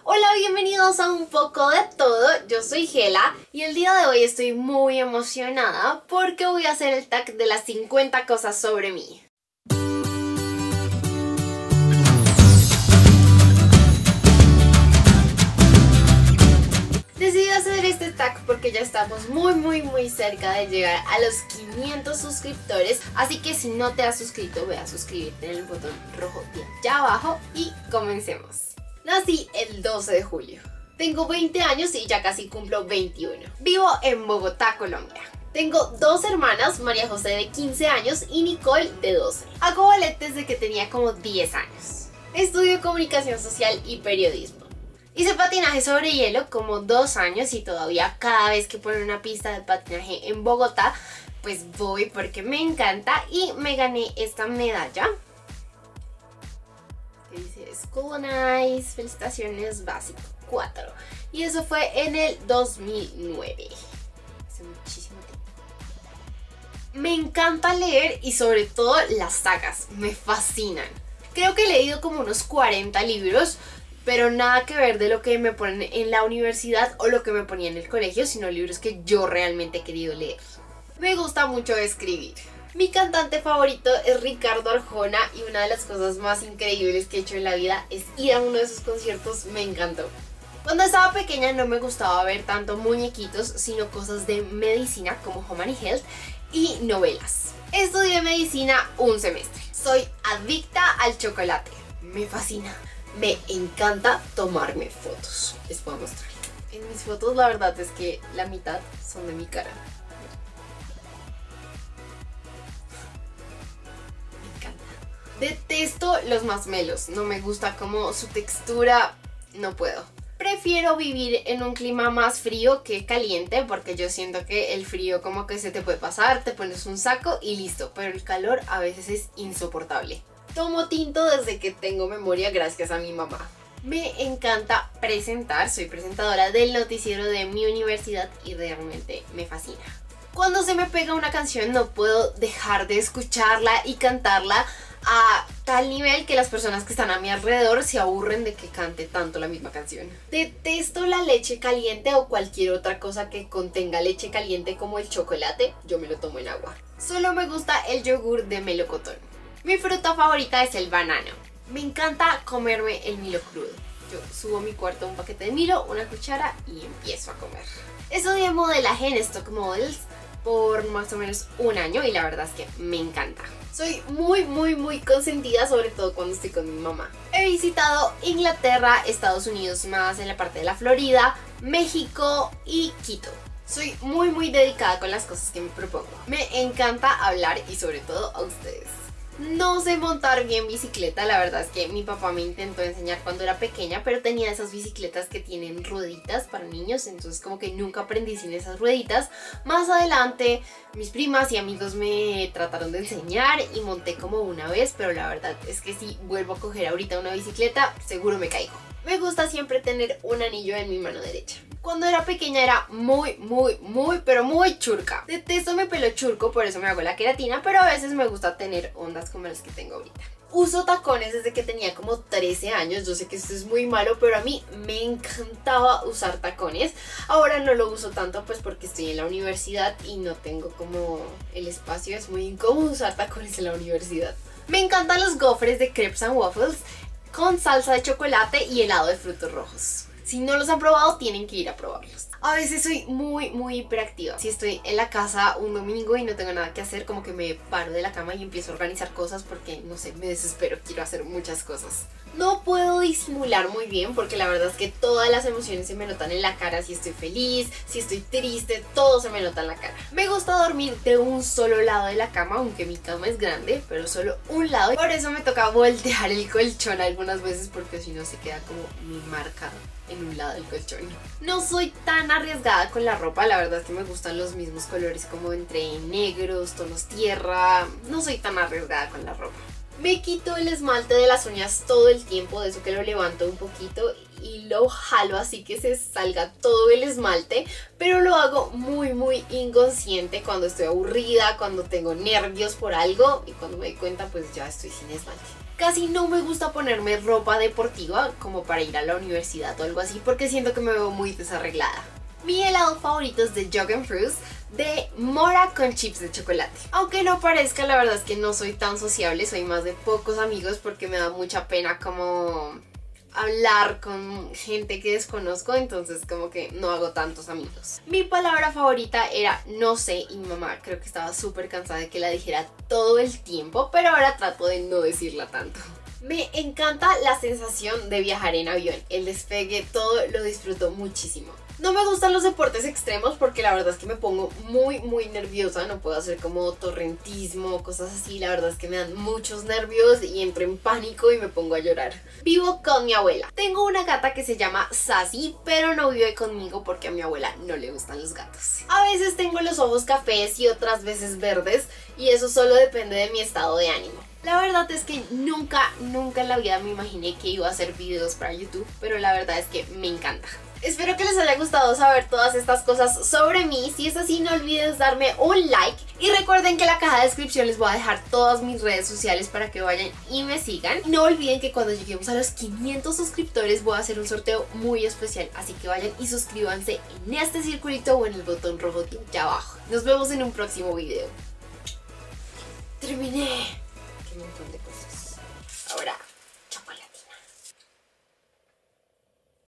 Hola, bienvenidos a Un Poco de Todo, yo soy Gela y el día de hoy estoy muy emocionada porque voy a hacer el tag de las 50 cosas sobre mí. Decidí hacer este tag porque ya estamos muy cerca de llegar a los 500 suscriptores, así que si no te has suscrito, ve a suscribirte en el botón rojo de allá abajo y comencemos. Nací el 12 de julio. Tengo 20 años y ya casi cumplo 21. Vivo en Bogotá, Colombia. Tengo dos hermanas, María José de 15 años y Nicole de 12. Hago ballet desde que tenía como 10 años. Estudio comunicación social y periodismo. Hice patinaje sobre hielo como 2 años y todavía cada vez que ponen una pista de patinaje en Bogotá, pues voy porque me encanta y me gané esta medalla. Que dice School Nice, felicitaciones básico 4. Y eso fue en el 2009. Hace muchísimo tiempo. Me encanta leer y sobre todo las sagas, me fascinan. Creo que he leído como unos 40 libros, pero nada que ver de lo que me ponen en la universidad o lo que me ponía en el colegio, sino libros que yo realmente he querido leer. Me gusta mucho escribir. Mi cantante favorito es Ricardo Arjona y una de las cosas más increíbles que he hecho en la vida es ir a uno de sus conciertos, me encantó. Cuando estaba pequeña no me gustaba ver tanto muñequitos, sino cosas de medicina como Home and Health y novelas. Estudié medicina un semestre. Soy adicta al chocolate, me fascina. Me encanta tomarme fotos. Les voy a mostrar. En mis fotos la verdad es que la mitad son de mi cara. Me encanta. Detesto los masmelos. No me gusta como su textura. No puedo. Prefiero vivir en un clima más frío que caliente porque yo siento que el frío como que se te puede pasar, te pones un saco y listo. Pero el calor a veces es insoportable. Tomo tinto desde que tengo memoria gracias a mi mamá. Me encanta presentar, soy presentadora del noticiero de mi universidad y realmente me fascina. Cuando se me pega una canción no puedo dejar de escucharla y cantarla a tal nivel que las personas que están a mi alrededor se aburren de que cante tanto la misma canción. Detesto la leche caliente o cualquier otra cosa que contenga leche caliente como el chocolate, yo me lo tomo en agua. Solo me gusta el yogur de melocotón. Mi fruta favorita es el banano. Me encanta comerme el Milo crudo. Yo subo a mi cuarto un paquete de Milo, una cuchara y empiezo a comer. Estudié modelaje en Stock Models por más o menos un año y la verdad es que me encanta. Soy muy consentida, sobre todo cuando estoy con mi mamá. He visitado Inglaterra, Estados Unidos más en la parte de la Florida, México y Quito. Soy muy dedicada con las cosas que me propongo. Me encanta hablar y sobre todo a ustedes. No sé montar bien bicicleta, la verdad es que mi papá me intentó enseñar cuando era pequeña, pero tenía esas bicicletas que tienen rueditas para niños, entonces como que nunca aprendí sin esas rueditas. Más adelante mis primas y amigos me trataron de enseñar y monté como una vez, pero la verdad es que si vuelvo a coger ahorita una bicicleta, seguro me caigo. Me gusta siempre tener un anillo en mi mano derecha. Cuando era pequeña era muy churca. Detesto mi pelo churco, por eso me hago la queratina, pero a veces me gusta tener ondas como las que tengo ahorita. Uso tacones desde que tenía como 13 años, yo sé que esto es muy malo, pero a mí me encantaba usar tacones. Ahora no lo uso tanto pues porque estoy en la universidad y no tengo como el espacio, es muy incómodo usar tacones en la universidad. Me encantan los gofres de Crepes and Waffles con salsa de chocolate y helado de frutos rojos. Si no los han probado, tienen que ir a probarlos. A veces soy muy hiperactiva. Si estoy en la casa un domingo y no tengo nada que hacer, como que me paro de la cama y empiezo a organizar cosas porque, no sé, me desespero, quiero hacer muchas cosas. No puedo disimular muy bien porque la verdad es que todas las emociones se me notan en la cara. Si estoy feliz, si estoy triste, todo se me nota en la cara. Me gusta dormir de un solo lado de la cama, aunque mi cama es grande, pero solo un lado. Por eso me toca voltear el colchón algunas veces porque si no se queda como mi marca en un lado del colchón. No soy tan arriesgada con la ropa, la verdad es que me gustan los mismos colores como entre negros, tonos tierra. No soy tan arriesgada con la ropa. Me quito el esmalte de las uñas todo el tiempo, de eso que lo levanto un poquito y lo jalo así que se salga todo el esmalte, pero lo hago muy inconsciente cuando estoy aburrida, cuando tengo nervios por algo y cuando me doy cuenta pues ya estoy sin esmalte. Casi no me gusta ponerme ropa deportiva como para ir a la universidad o algo así porque siento que me veo muy desarreglada. Mi helado favorito es de Junkenfruits de mora con chips de chocolate. Aunque no parezca, la verdad es que no soy tan sociable, soy más de pocos amigos porque me da mucha pena como hablar con gente que desconozco, entonces como que no hago tantos amigos. Mi palabra favorita era no sé y mi mamá creo que estaba súper cansada de que la dijera todo el tiempo, pero ahora trato de no decirla tanto. Me encanta la sensación de viajar en avión, el despegue, todo lo disfruto muchísimo. No me gustan los deportes extremos porque la verdad es que me pongo muy nerviosa, no puedo hacer como torrentismo, cosas así, la verdad es que me dan muchos nervios y entro en pánico y me pongo a llorar. Vivo con mi abuela. Tengo una gata que se llama Sassy, pero no vive conmigo porque a mi abuela no le gustan los gatos. A veces tengo los ojos cafés y otras veces verdes y eso solo depende de mi estado de ánimo. La verdad es que nunca en la vida me imaginé que iba a hacer videos para YouTube, pero la verdad es que me encanta. Espero que les haya gustado saber todas estas cosas sobre mí. Si es así, no olvides darme un like. Y recuerden que en la caja de descripción les voy a dejar todas mis redes sociales para que vayan y me sigan. Y no olviden que cuando lleguemos a los 500 suscriptores voy a hacer un sorteo muy especial. Así que vayan y suscríbanse en este circulito o en el botón rojo de aquí abajo. Nos vemos en un próximo video.